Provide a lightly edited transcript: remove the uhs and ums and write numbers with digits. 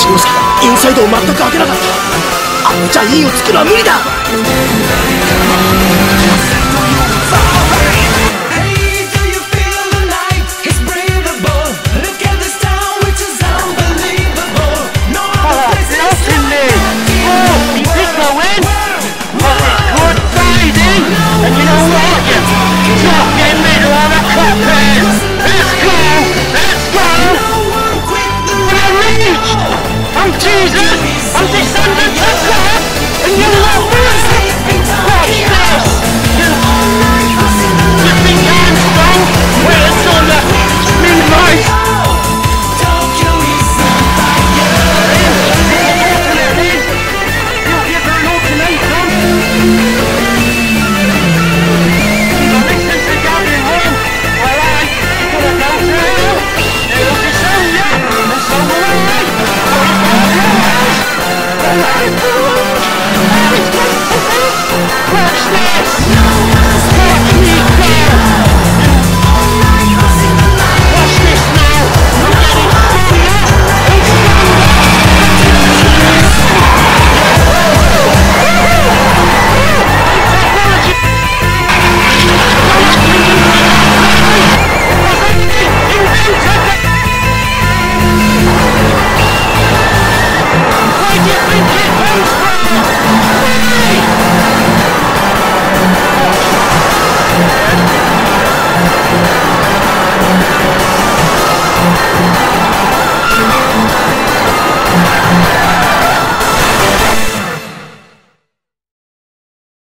翔介がインサイドを全く開けなかった。あのじゃ E をつくのは無理だ。